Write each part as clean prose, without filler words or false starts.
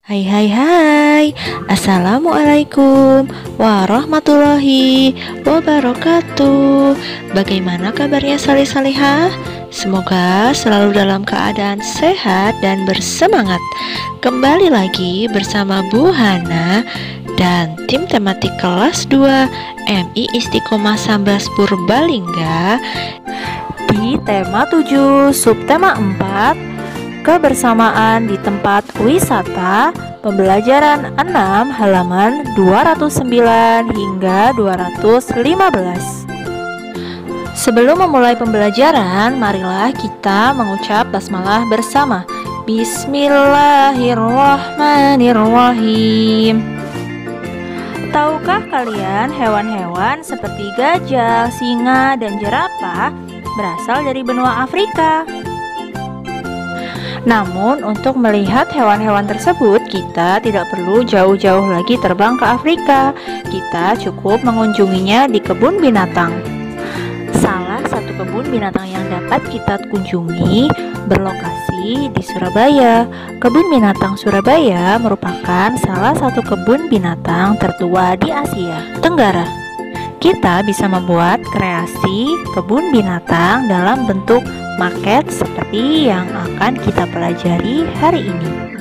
Hai hai hai. Assalamualaikum warahmatullahi wabarakatuh. Bagaimana kabarnya salih-salihah? Semoga selalu dalam keadaan sehat dan bersemangat. Kembali lagi bersama Bu Hana dan tim tematik kelas 2 MI Istiqomah Sambas Purbalingga di tema 7 subtema 4 kebersamaan di tempat wisata, pembelajaran 6 halaman 209 hingga 215. Sebelum memulai pembelajaran, marilah kita mengucap basmalah bersama. Bismillahirrahmanirrahim. Tahukah kalian hewan-hewan seperti gajah, singa, dan jerapah berasal dari benua Afrika? Namun untuk melihat hewan-hewan tersebut, kita tidak perlu jauh-jauh lagi terbang ke Afrika. Kita cukup mengunjunginya di kebun binatang. Salah satu kebun binatang yang dapat kita kunjungi berlokasi di Surabaya. Kebun binatang Surabaya merupakan salah satu kebun binatang tertua di Asia Tenggara. Kita bisa membuat kreasi kebun binatang dalam bentuk maket seperti yang akan kita pelajari hari ini.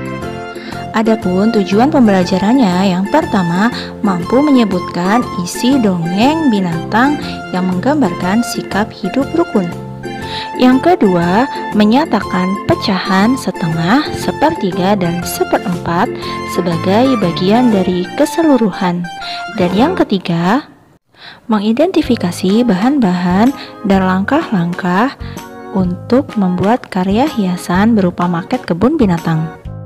Adapun tujuan pembelajarannya, yang pertama, mampu menyebutkan isi dongeng binatang yang menggambarkan sikap hidup rukun. Yang kedua, menyatakan pecahan setengah, sepertiga, dan seperempat sebagai bagian dari keseluruhan. Dan yang ketiga, mengidentifikasi bahan-bahan dan langkah-langkah untuk membuat karya hiasan berupa maket kebun binatang.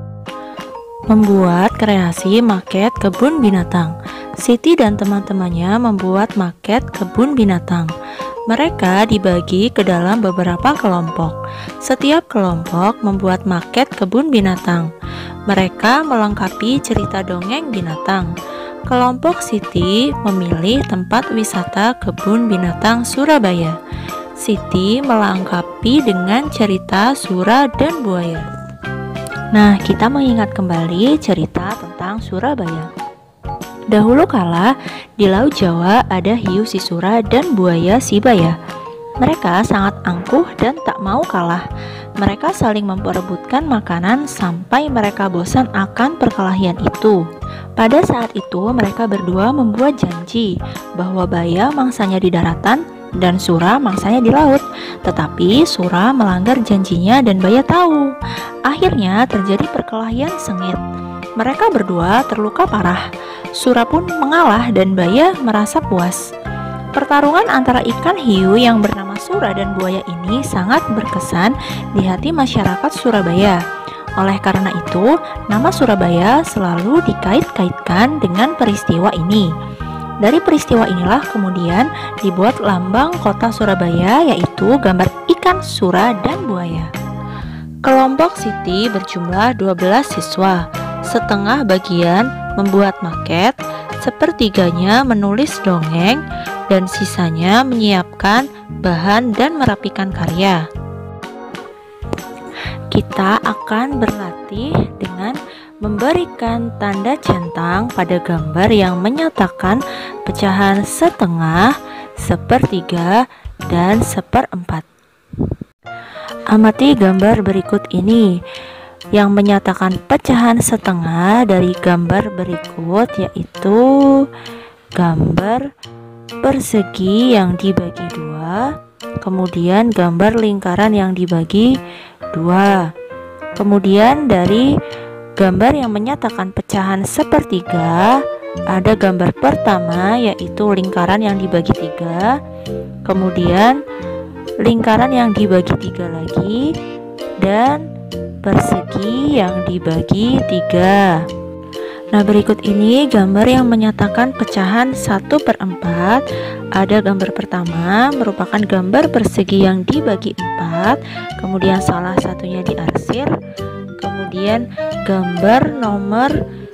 Membuat kreasi maket kebun binatang. Siti dan teman-temannya membuat maket kebun binatang. Mereka dibagi ke dalam beberapa kelompok. Setiap kelompok membuat maket kebun binatang. Mereka melengkapi cerita dongeng binatang. Kelompok Siti memilih tempat wisata kebun binatang Surabaya. Siti melengkapi dengan cerita Sura dan buaya. Nah, kita mengingat kembali cerita tentang Surabaya. Dahulu kala, di Laut Jawa ada hiu si Sura dan buaya si Baya. Mereka sangat angkuh dan tak mau kalah. Mereka saling memperebutkan makanan sampai mereka bosan akan perkelahian itu. Pada saat itu mereka berdua membuat janji bahwa Baya mangsanya di daratan dan Sura mangsanya di laut. Tetapi Sura melanggar janjinya dan Baya tahu. Akhirnya terjadi perkelahian sengit. Mereka berdua terluka parah. Sura pun mengalah dan Baya merasa puas. Pertarungan antara ikan hiu yang bernama Sura dan buaya ini sangat berkesan di hati masyarakat Surabaya. Oleh karena itu, nama Surabaya selalu dikait-kaitkan dengan peristiwa ini. Dari peristiwa inilah kemudian dibuat lambang kota Surabaya, yaitu gambar ikan Sura dan buaya. Kelompok Siti berjumlah 12 siswa. Setengah bagian membuat maket, sepertiganya menulis dongeng, dan sisanya menyiapkan bahan dan merapikan karya. Kita akan berlatih dengan memberikan tanda centang pada gambar yang menyatakan pecahan setengah, sepertiga, dan seperempat. Amati gambar berikut ini yang menyatakan pecahan setengah dari gambar berikut, yaitu gambar persegi yang dibagi dua, kemudian gambar lingkaran yang dibagi dua. Kemudian dari gambar yang menyatakan pecahan sepertiga, ada gambar pertama yaitu lingkaran yang dibagi tiga, kemudian lingkaran yang dibagi tiga lagi, dan persegi yang dibagi tiga. Nah, berikut ini gambar yang menyatakan pecahan 1/4. Ada gambar pertama merupakan gambar persegi yang dibagi 4, kemudian salah satunya diarsir. Kemudian gambar nomor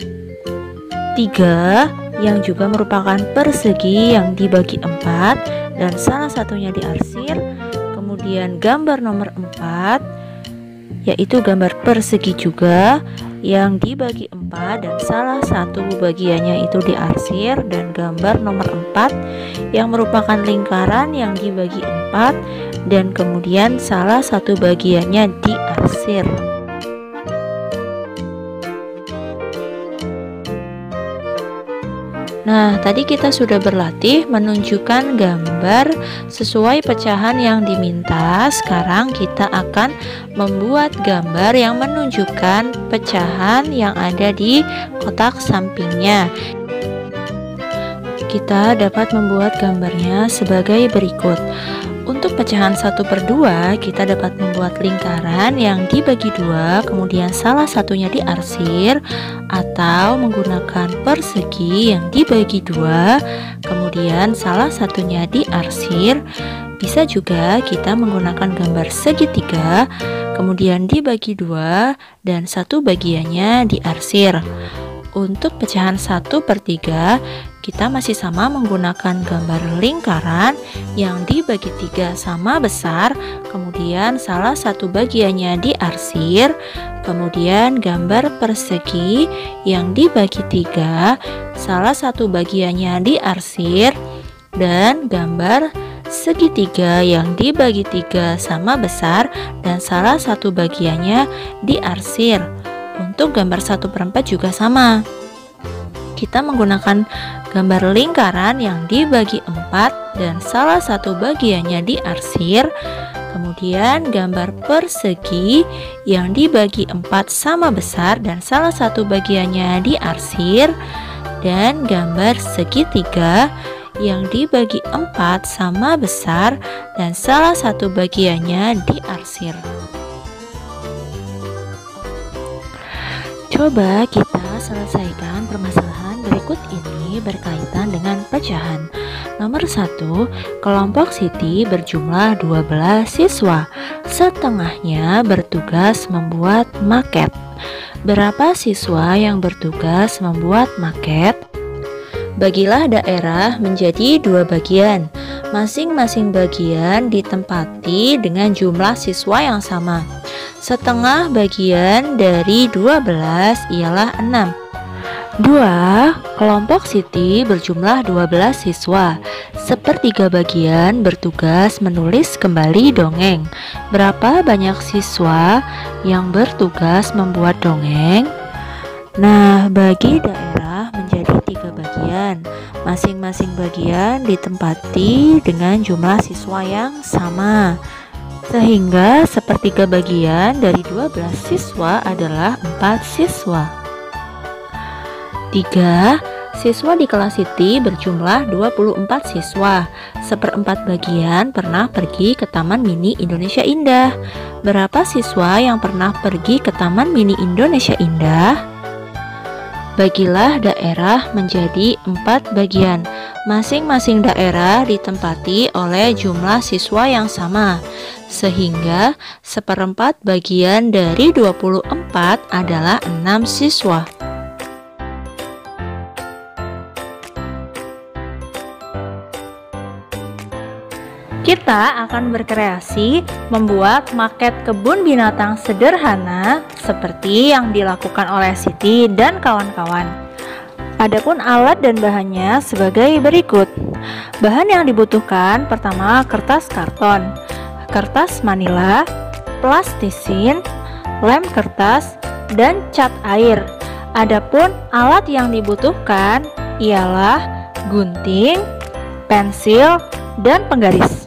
3 yang juga merupakan persegi yang dibagi 4 dan salah satunya diarsir. Kemudian gambar nomor 4 yaitu gambar persegi juga yang dibagi 4 dan salah satu bagiannya itu diarsir, dan gambar nomor 4 yang merupakan lingkaran yang dibagi 4 dan kemudian salah satu bagiannya diarsir. Nah, tadi kita sudah berlatih menunjukkan gambar sesuai pecahan yang diminta. Sekarang kita akan membuat gambar yang menunjukkan pecahan yang ada di kotak sampingnya. Kita dapat membuat gambarnya sebagai berikut. Untuk pecahan 1/2, kita dapat membuat lingkaran yang dibagi 2, kemudian salah satunya diarsir, atau menggunakan persegi yang dibagi 2, kemudian salah satunya diarsir. Bisa juga kita menggunakan gambar segitiga, kemudian dibagi 2 dan satu bagiannya diarsir. Untuk pecahan 1/3, kita masih sama menggunakan gambar lingkaran yang dibagi 3 sama besar, kemudian salah satu bagiannya diarsir, kemudian gambar persegi yang dibagi 3, salah satu bagiannya diarsir, dan gambar segitiga yang dibagi 3 sama besar dan salah satu bagiannya diarsir. Untuk gambar 1/4 juga sama. Kita menggunakan gambar lingkaran yang dibagi 4 dan salah satu bagiannya diarsir, kemudian gambar persegi yang dibagi 4 sama besar dan salah satu bagiannya diarsir, dan gambar segitiga yang dibagi 4 sama besar dan salah satu bagiannya diarsir. Coba kita selesaikan permasalahan berikut ini berkaitan dengan pecahan. Nomor 1, kelompok Siti berjumlah 12 siswa. Setengahnya bertugas membuat maket. Berapa siswa yang bertugas membuat maket? Bagilah daerah menjadi 2 bagian. Masing-masing bagian ditempati dengan jumlah siswa yang sama. Setengah bagian dari 12 ialah 6. 2. Kelompok Siti berjumlah 12 siswa. Sepertiga bagian bertugas menulis kembali dongeng. Berapa banyak siswa yang bertugas membuat dongeng? Nah, bagi daerah menjadi 3 bagian. Masing-masing bagian ditempati dengan jumlah siswa yang sama, sehingga sepertiga bagian dari 12 siswa adalah 4 siswa. 3. Siswa di kelas Siti berjumlah 24 siswa. Seperempat bagian pernah pergi ke Taman Mini Indonesia Indah. Berapa siswa yang pernah pergi ke Taman Mini Indonesia Indah? Bagilah daerah menjadi 4 bagian. Masing-masing daerah ditempati oleh jumlah siswa yang sama, sehingga seperempat bagian dari 24 adalah 6 siswa. Kita akan berkreasi membuat maket kebun binatang sederhana seperti yang dilakukan oleh Siti dan kawan-kawan. Adapun alat dan bahannya sebagai berikut. Bahan yang dibutuhkan pertama kertas karton, kertas manila, plastisin, lem kertas, dan cat air. Adapun alat yang dibutuhkan ialah gunting, pensil, dan penggaris.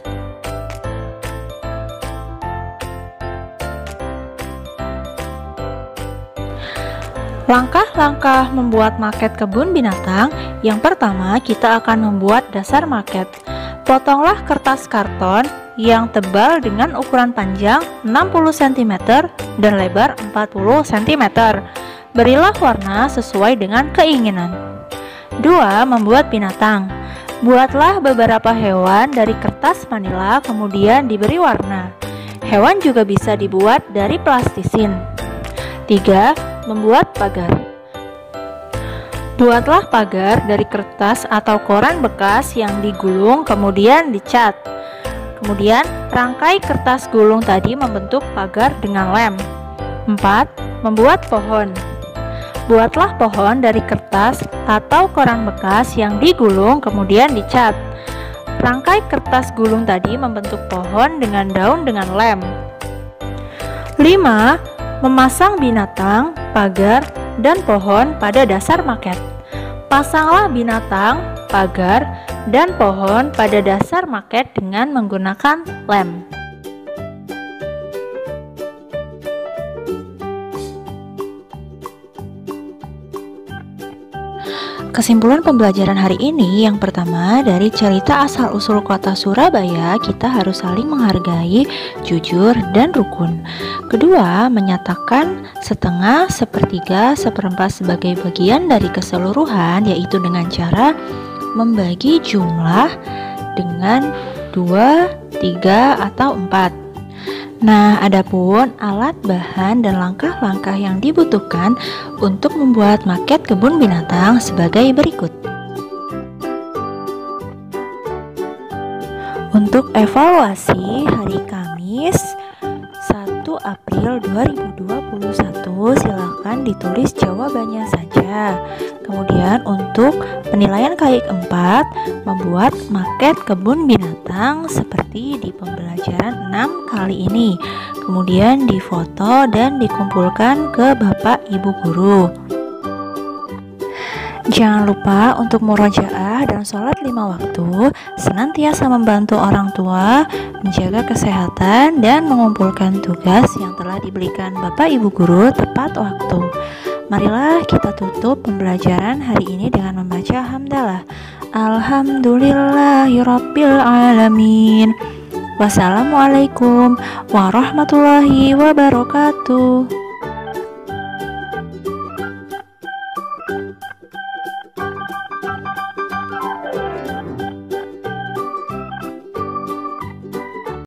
Langkah-langkah membuat maket kebun binatang. Yang pertama, kita akan membuat dasar maket. Potonglah kertas karton yang tebal dengan ukuran panjang 60 cm dan lebar 40 cm. Berilah warna sesuai dengan keinginan. 2. Membuat binatang. Buatlah beberapa hewan dari kertas manila kemudian diberi warna. Hewan juga bisa dibuat dari plastisin. 3. Membuat pagar. Buatlah pagar dari kertas atau koran bekas yang digulung kemudian dicat. Kemudian rangkai kertas gulung tadi membentuk pagar dengan lem. 4. Membuat pohon. Buatlah pohon dari kertas atau koran bekas yang digulung kemudian dicat. Rangkai kertas gulung tadi membentuk pohon dengan daun dengan lem. 5. Memasang binatang, pagar, dan pohon pada dasar maket. Pasanglah binatang, pagar, dan pohon pada dasar maket dengan menggunakan lem. Kesimpulan pembelajaran hari ini, yang pertama, dari cerita asal-usul kota Surabaya, kita harus saling menghargai, jujur, dan rukun. Kedua, menyatakan setengah, sepertiga, seperempat sebagai bagian dari keseluruhan, yaitu dengan cara membagi jumlah dengan 2, 3, atau 4. Nah, adapun alat, bahan, dan langkah-langkah yang dibutuhkan untuk membuat maket kebun binatang sebagai berikut. Untuk evaluasi hari Kamis 1 April 2021, silakan ditulis jawabannya saja. Kemudian untuk penilaian kali keempat, membuat maket kebun binatang seperti di pembelajaran 6 kali ini. Kemudian difoto dan dikumpulkan ke Bapak Ibu Guru. Jangan lupa untuk murojaah dan sholat 5 waktu, senantiasa membantu orang tua, menjaga kesehatan, dan mengumpulkan tugas yang telah diberikan Bapak Ibu Guru tepat waktu. Marilah kita tutup pembelajaran hari ini dengan membaca hamdalah. Alhamdulillahirabbil alamin. Wassalamualaikum warahmatullahi wabarakatuh.